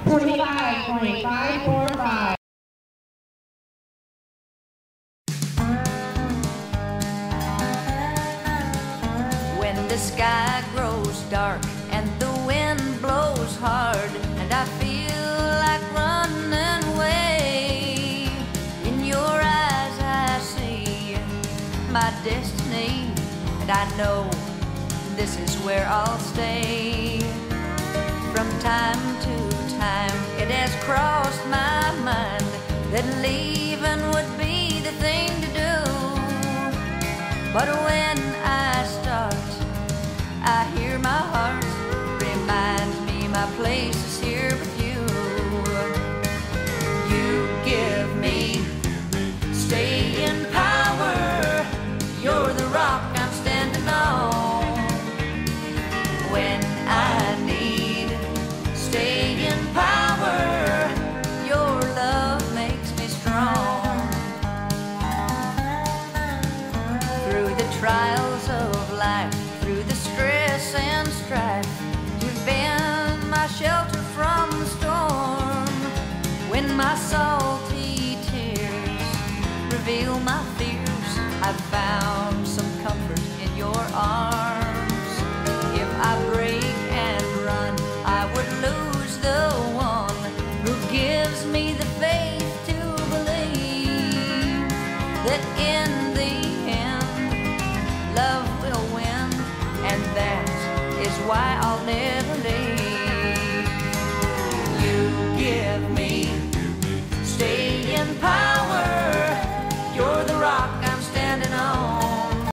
25.545. When the sky grows dark and the wind blows hard and I feel like running away, in your eyes I see my destiny, and I know this is where I'll stay. From time to time it has crossed my mind that leaving would be the thing to do, but when I start, I hear my heart reminds me my place is here with you. You give me staying power, you're the rock I'm standing on. When I need staying power, your love makes me strong. Through the trials of life, through the stress and strife, you've been my shelter from the storm. When my salty tears reveal my fears, I've found some comfort in your arms.